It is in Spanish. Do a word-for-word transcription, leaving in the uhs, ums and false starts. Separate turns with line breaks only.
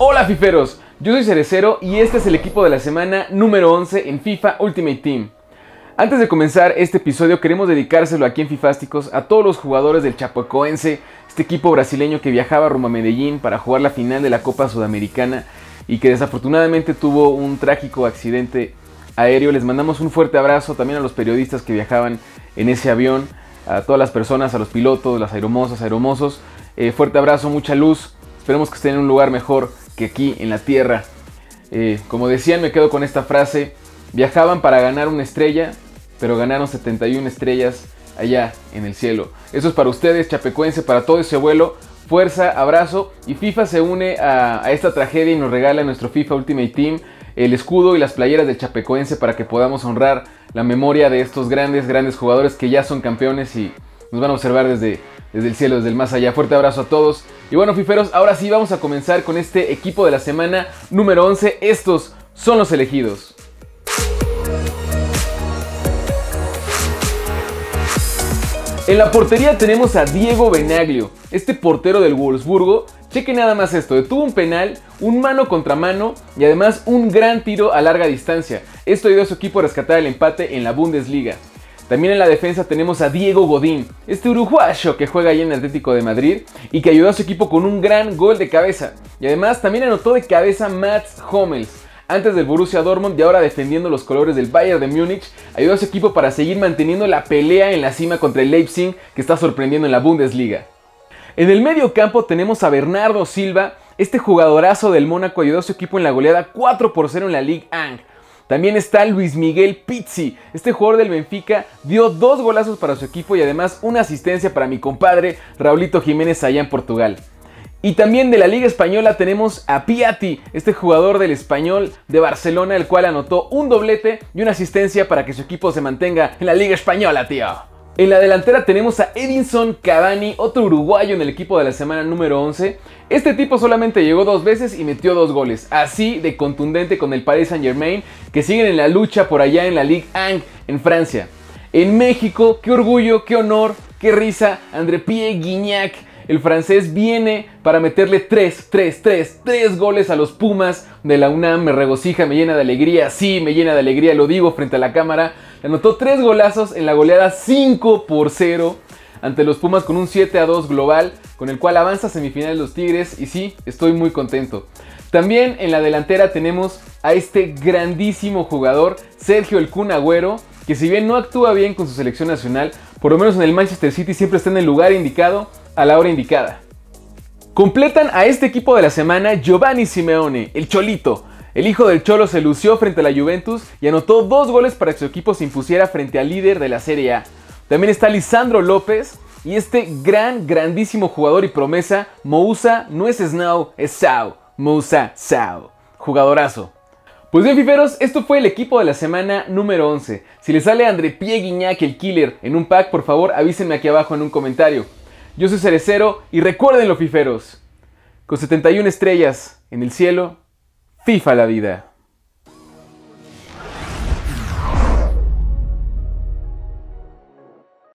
Hola fiferos, yo soy Cerecero y este es el equipo de la semana número once en FIFA Ultimate Team. Antes de comenzar este episodio queremos dedicárselo aquí en Fifásticos a todos los jugadores del Chapecoense, este equipo brasileño que viajaba rumbo a Medellín para jugar la final de la Copa Sudamericana y que desafortunadamente tuvo un trágico accidente aéreo. Les mandamos un fuerte abrazo también a los periodistas que viajaban en ese avión, a todas las personas, a los pilotos, las aeromosas, aeromosos. Eh, fuerte abrazo, mucha luz, esperemos que estén en un lugar mejor que aquí en la tierra. Eh, como decían, me quedo con esta frase: viajaban para ganar una estrella, pero ganaron setenta y una estrellas allá en el cielo. Eso es para ustedes, Chapecoense, para todo ese vuelo. Fuerza, abrazo. Y FIFA se une a, a esta tragedia y nos regala nuestro FIFA Ultimate Team el escudo y las playeras del Chapecoense para que podamos honrar la memoria de estos grandes, grandes jugadores que ya son campeones y nos van a observar desde, desde el cielo, desde el más allá. Fuerte abrazo a todos. Y bueno, fiferos, ahora sí vamos a comenzar con este equipo de la semana número once. Estos son los elegidos. En la portería tenemos a Diego Benaglio, este portero del Wolfsburgo. Cheque nada más esto: detuvo un penal, un mano contra mano y además un gran tiro a larga distancia. Esto ayudó a su equipo a rescatar el empate en la Bundesliga. También en la defensa tenemos a Diego Godín, este uruguayo que juega ahí en el Atlético de Madrid y que ayudó a su equipo con un gran gol de cabeza. Y además también anotó de cabeza Mats Hummels, antes del Borussia Dortmund y ahora defendiendo los colores del Bayern de Múnich. Ayudó a su equipo para seguir manteniendo la pelea en la cima contra el Leipzig, que está sorprendiendo en la Bundesliga. En el medio campo tenemos a Bernardo Silva, este jugadorazo del Mónaco ayudó a su equipo en la goleada cuatro por cero en la Ligue uno. También está Luis Miguel Pizzi, este jugador del Benfica dio dos golazos para su equipo y además una asistencia para mi compadre Raulito Jiménez allá en Portugal. Y también de la Liga Española tenemos a Piatti, este jugador del Español de Barcelona, el cual anotó un doblete y una asistencia para que su equipo se mantenga en la Liga Española, tío. En la delantera tenemos a Edinson Cavani, otro uruguayo en el equipo de la semana número once. Este tipo solamente llegó dos veces y metió dos goles, así de contundente con el Paris Saint-Germain, que siguen en la lucha por allá en la Ligue uno en Francia. En México, qué orgullo, qué honor, qué risa, André Pierre Gignac, el francés, viene para meterle tres, tres, tres, tres goles a los Pumas de la UNAM. Me regocija, me llena de alegría, sí, me llena de alegría, lo digo frente a la cámara. Anotó tres golazos en la goleada cinco por cero ante los Pumas con un siete a dos global, con el cual avanza a semifinales los Tigres y sí, estoy muy contento. También en la delantera tenemos a este grandísimo jugador, Sergio El Kun Agüero, que si bien no actúa bien con su selección nacional, por lo menos en el Manchester City siempre está en el lugar indicado a la hora indicada. Completan a este equipo de la semana Giovanni Simeone, el Cholito. El hijo del Cholo se lució frente a la Juventus y anotó dos goles para que su equipo se impusiera frente al líder de la Serie A. También está Lisandro López y este gran, grandísimo jugador y promesa, Moussa, no es Snow, es Sao, Moussa Sao, jugadorazo. Pues bien, fiferos, esto fue el equipo de la semana número once. Si les sale André Pierre Gignac, el killer, en un pack, por favor avísenme aquí abajo en un comentario. Yo soy Cerecero y recuérdenlo, fiferos, con setenta y una estrellas en el cielo, FIFA la vida.